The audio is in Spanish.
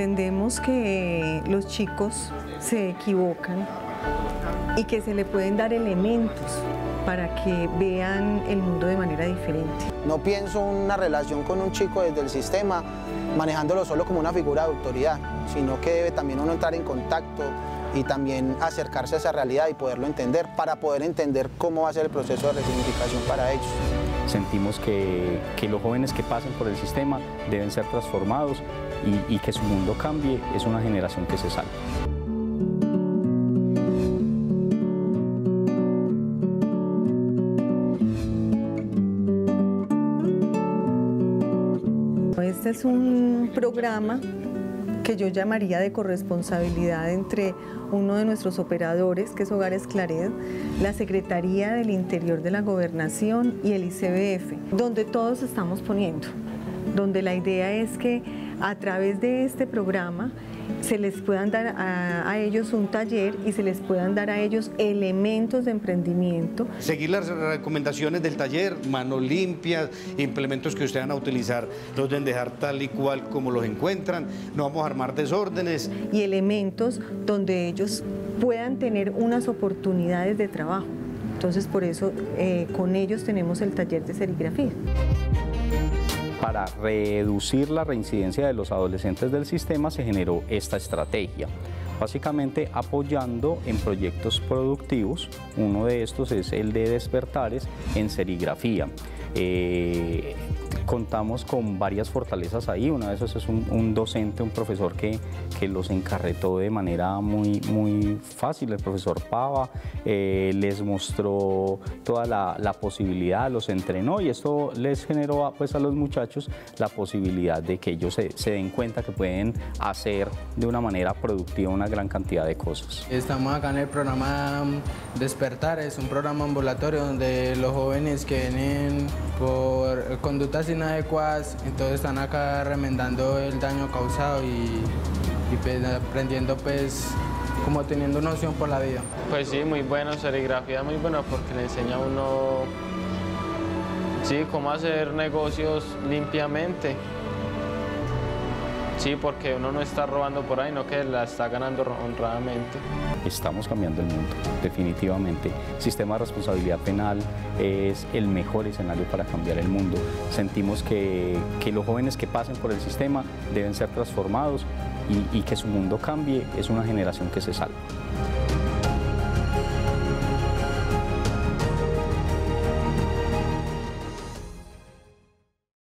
Entendemos que los chicos se equivocan y que se le pueden dar elementos para que vean el mundo de manera diferente. No pienso una relación con un chico desde el sistema manejándolo solo como una figura de autoridad, sino que debe también uno entrar en contacto y también acercarse a esa realidad y poderlo entender para poder entender cómo va a ser el proceso de resignificación para ellos. Sentimos que los jóvenes que pasen por el sistema deben ser transformados y que su mundo cambie. Es una generación que se salva. Este es un programa que yo llamaría de corresponsabilidad entre uno de nuestros operadores, que es Hogares Claret, la Secretaría del Interior de la Gobernación y el ICBF, donde todos estamos poniendo, donde la idea es que a través de este programa se les puedan dar a ellos un taller y se les puedan dar a ellos elementos de emprendimiento. Seguir las recomendaciones del taller, manos limpias, implementos que ustedes van a utilizar, los deben dejar tal y cual como los encuentran, no vamos a armar desórdenes. Y elementos donde ellos puedan tener unas oportunidades de trabajo. Entonces por eso con ellos tenemos el taller de serigrafía. Para reducir la reincidencia de los adolescentes del sistema se generó esta estrategia, básicamente apoyando en proyectos productivos. Uno de estos es el de Despertares en serigrafía. Contamos con varias fortalezas ahí. Una de esas es un docente, un profesor que los encarretó de manera muy fácil, el profesor Pava. Les mostró toda la posibilidad, los entrenó y esto les generó pues, a los muchachos la posibilidad de que ellos se den cuenta que pueden hacer de una manera productiva una gran cantidad de cosas. Estamos acá en el programa Despertar, es un programa ambulatorio donde los jóvenes que vienen por conductas inadecuadas, entonces están acá remendando el daño causado y pues, aprendiendo pues como teniendo noción por la vida. Pues sí, muy bueno, serigrafía muy buena porque le enseña a uno sí, cómo hacer negocios limpiamente. Sí, porque uno no está robando por ahí, no que la está ganando honradamente. Estamos cambiando el mundo, definitivamente. El sistema de responsabilidad penal es el mejor escenario para cambiar el mundo. Sentimos que los jóvenes que pasen por el sistema deben ser transformados y que su mundo cambie. Es una generación que se salva.